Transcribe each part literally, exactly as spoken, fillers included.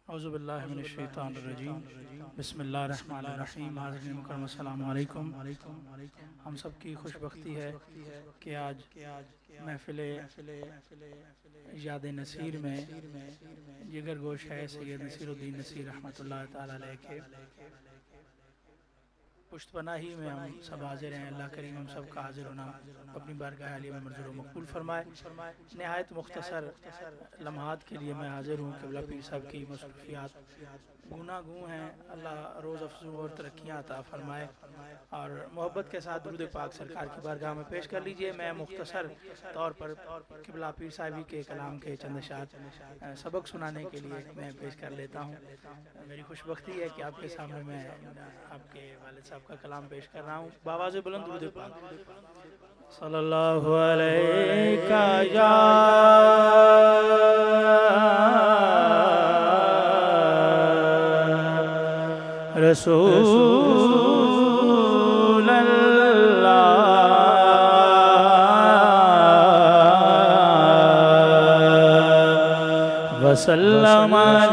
اعوذ باللہ من الشیطان الرجیم بسم اللہ الرحمن الرحیم حاضرین مکرم السلام علیکم۔ ہم سب کی خوش بختی ہے کہ آج محفل یاد نصیر میں جگر گوش ہے سید نصیر الدین نصیر رحمۃ اللہ تعالیٰ علیہ کے پشت پناہی میں ہم سب حاضر ہیں۔ اللہ کریم ہم سب کا حاضر ہونا اپنی بارگاہ عالیہ میں منظور و مقبول فرمائے۔ نہایت مختصر لمحات کے لیے میں حاضر ہوں۔ قبلہ پیر صاحب کی مصروفیات گناہ گوں ہیں، اللہ روز افزوں اور ترقیاں عطا فرمائے، اور محبت کے ساتھ درود پاک سرکار کی بارگاہ میں پیش کر لیجئے۔ میں مختصر طور پر قبلہ پیر صاحبی کے کلام کے چند اشعار سبق سنانے کے لیے میں پیش کر لیتا ہوں۔ میری خوش بختی ہے کہ آپ کے سامنے میں آپ کے والد صاحب کا کلام پیش کر رہا ہوں۔ بآواز بلند درود پاک صلی اللہ علیہ یا رسول اللہ وسلم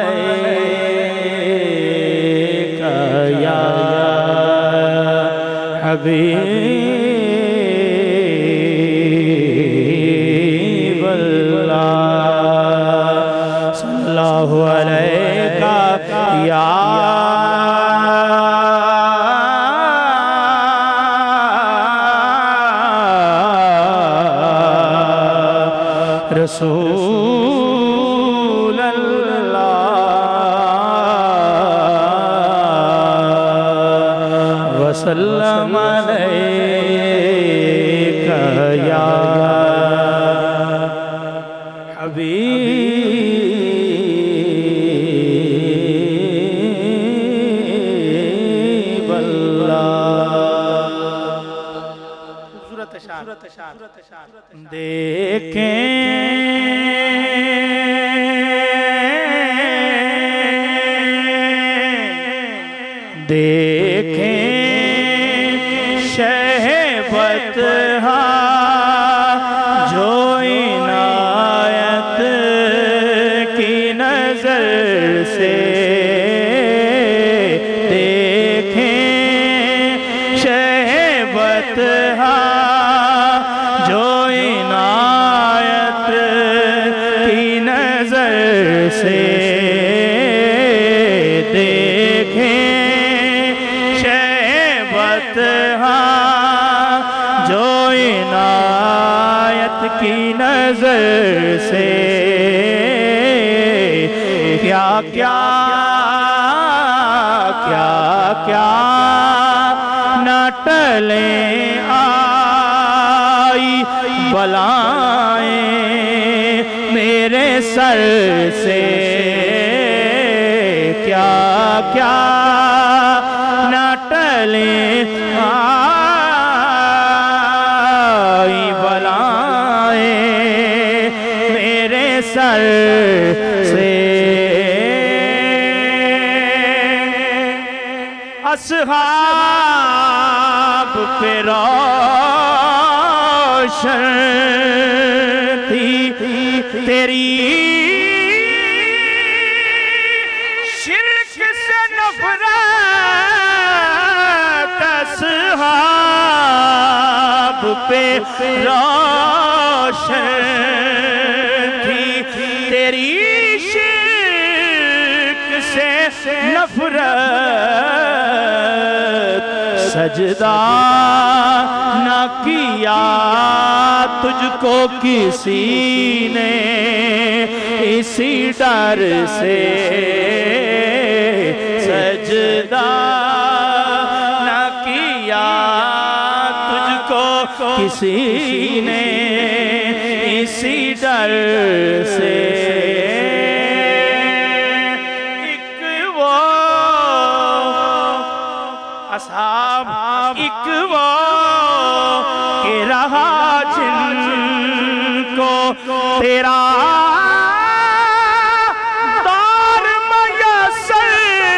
علیک یا حبیب اللہ صلی اللہ علیک یا رسول اللہ وسلم علیک یا حبیب اللہ۔ خوبصورت اشعار دیکھیں دیکھیں شہبت جو عنایت کی نظر سے دیکھیں شہبت جو عنایت کی نظر سے دیکھیں جو عنایت کی نظر سے کیا کیا کیا کیا نہ ٹلیں آئی بلائیں میرے سر سے کیا کیا نہ ٹلیں آئی بلائیں میرے سر سے اصحاب پہ روشن تھی تیری شرک سے نفرت، اصحاب پہ روشن تھی تیری شرک سے نفرت، سجدہ نہ کیا تجھ کو کسی نے اسی ڈر سے، سجدہ نہ کیا تجھ کو کسی نے اسی ڈر سے، ایک وہ اصحاب ایک وہ کہ رہا جن کو تیرا دار میسر،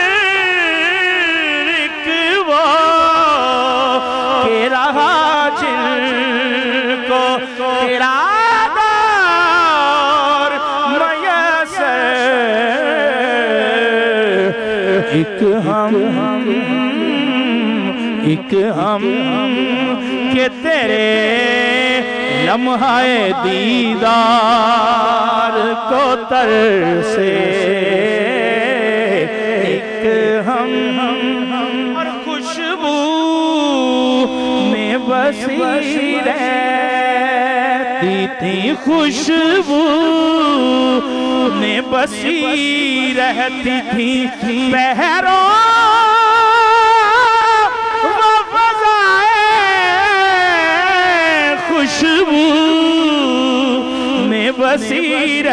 ایک وہ کہ رہا جن کو تیرا دار میسر، ایک ہم ایک ہم کہ تیرے لمحہ دیدار کو ترسے، ایک ہم اور خوشبو میں بسی رہتی تھی، خوشبو میں بسی رہتی تھی پہروں و فضائیں، خوشبو میں بسی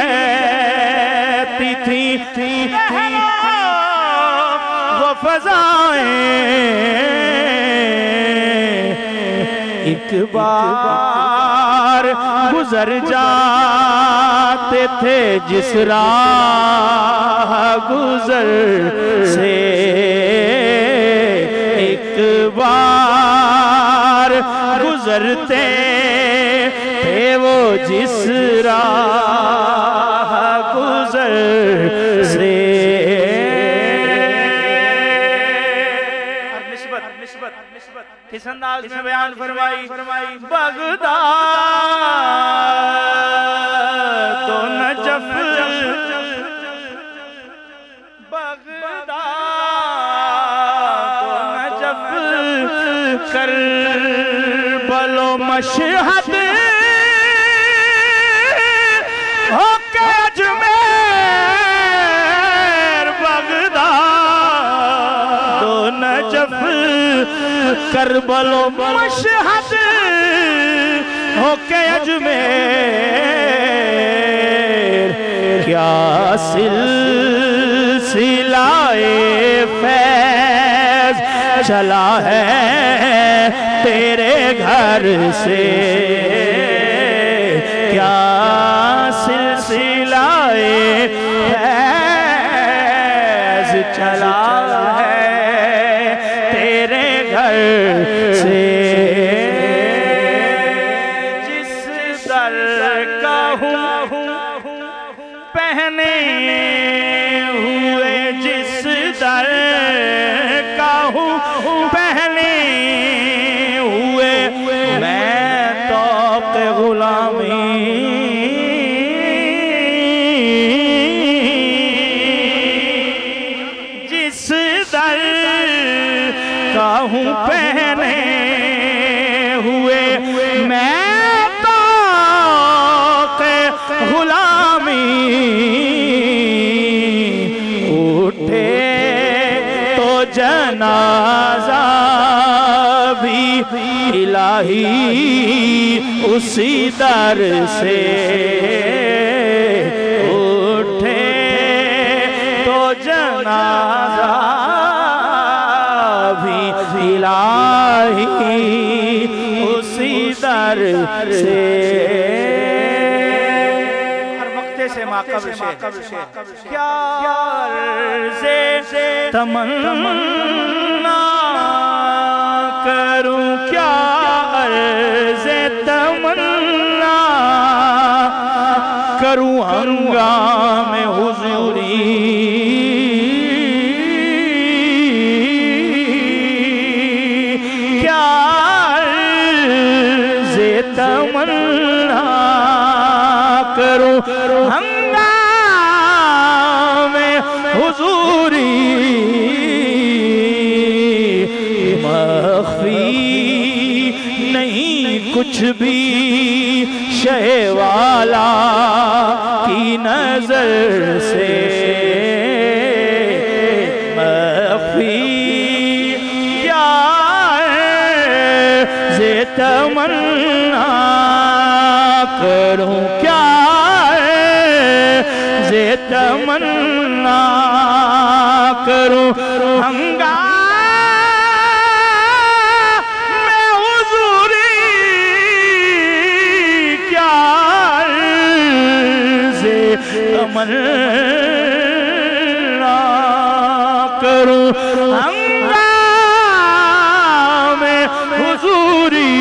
رہتی تھی پہروں و فضائیں۔ ایک بار گزر جاتے تھے جس راہ گزر سے، ایک بار گزرتے تھے وہ جس راہ گزر سے، کس انداز میں بیان فرمائی، بغداد و نجف، بغداد و نجف، کربل و مشہد، ہو کے اجمیر، بغداد و نجف، کربل و مشہد، ہو کے اجمیر، کیا سلسلہ فیض چلا ہے تیرے گھر سے، کیا سلسلہ فیض چلا ہے تیرے گھر سے، جس در کا ہوں پہنے ہوئے، جس در کا ہوں پہنے ہوئے، میں توق غلامی جس در کا ہوں پہنے ہوئے، میں توق غلامی، اٹھے تو جنازہ بھی الہی اسی در سے، اٹھے تو جنازہ بھی الہی اسی در سے، ہر وقت سے ماقبل سے کیا عرض تمنا کروں، کیا عرض تمنا کروں، ہنگام حضوری کیا عرض تمنا کروں، ہنگام حضوری مخفی نہیں کچھ بھی شہ والا کی نظر سے، مخفی کیا عرض تمنا کروں، کیا عرض تمنا کروں، ہنگام میں حضوری کیا عرض تمنا کروں، ہنگام میں حضوری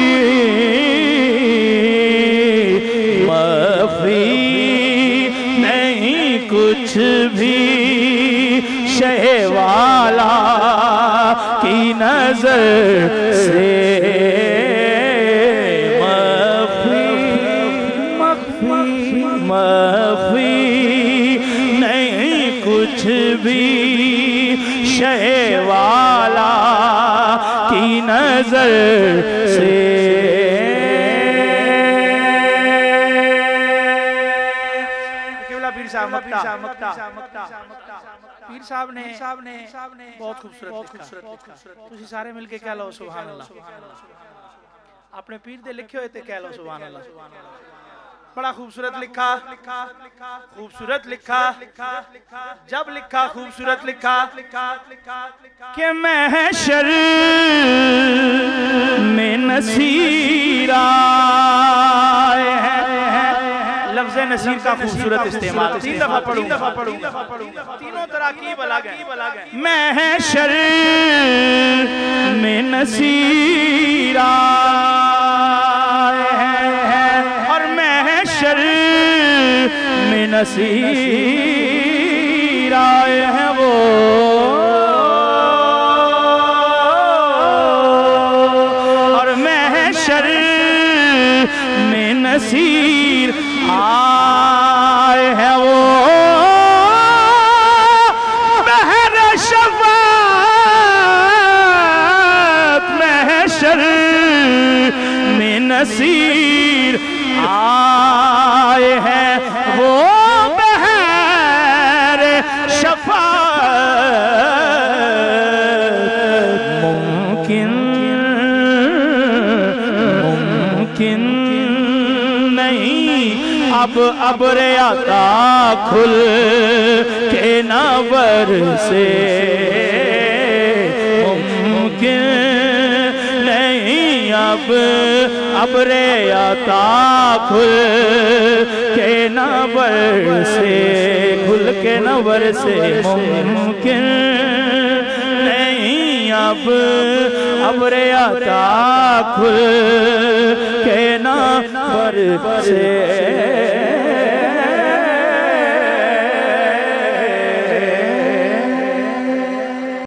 مخفی نہیں کچھ بھی شہ والا والا کی نظر سے مخفی مخفی مخفی نہیں کچھ بھی شہ والا کی نظر سے پیر صاحب نے بہت خوبصورت لکھا تسی سارے مل کے کہہ لو سبحان اللہ اپنے پیر دے لکھے ہوئے تے کہہ لو سبحان اللہ بڑا خوبصورت لکھا خوبصورت لکھا جب لکھا خوبصورت لکھا کہ محشر میں نصیر آئے ہیں لفظ نصیر کا خوبصورت استعمال تین دفعہ پڑھوں گا تینوں تراکیب الگ ہیں محشر میں نصیر آئے ہیں اور محشر میں نصیر آئے ہیں وہ اور محشر میں نصیر آئے ہیں وہ بحر شفاعت محشر میں نصیر آئے ہیں وہ بحر شفاعت ممکن ممکن اب ابر عطا کھل کے نہ برسے ممکن نہیں اب ابر عطا کھل کے نہ برسے کھل کے نہ برسے ممکن نہیں اب ابر عطا کھل کے نہ برسے